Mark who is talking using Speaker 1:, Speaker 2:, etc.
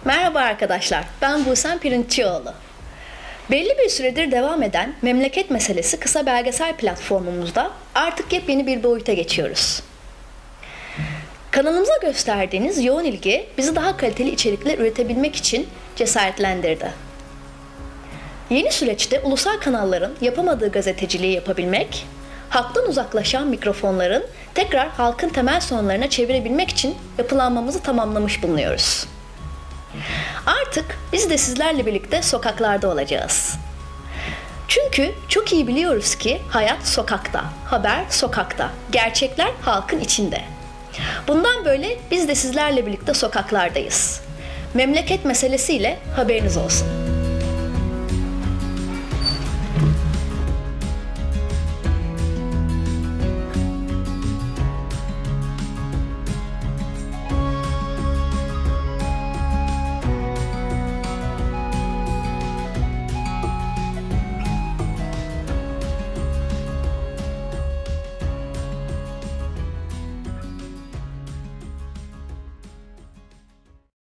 Speaker 1: Merhaba arkadaşlar, ben Buse'm Pirinççioğlu. Belli bir süredir devam eden Memleket Meselesi kısa belgesel platformumuzda artık yepyeni bir boyuta geçiyoruz. Kanalımıza gösterdiğiniz yoğun ilgi bizi daha kaliteli içerikler üretebilmek için cesaretlendirdi. Yeni süreçte ulusal kanalların yapamadığı gazeteciliği yapabilmek, halktan uzaklaşan mikrofonların tekrar halkın temel sorunlarına çevirebilmek için yapılanmamızı tamamlamış bulunuyoruz. Artık biz de sizlerle birlikte sokaklarda olacağız. Çünkü çok iyi biliyoruz ki hayat sokakta, haber sokakta, gerçekler halkın içinde. Bundan böyle biz de sizlerle birlikte sokaklardayız. Memleket meselesiyle haberiniz olsun.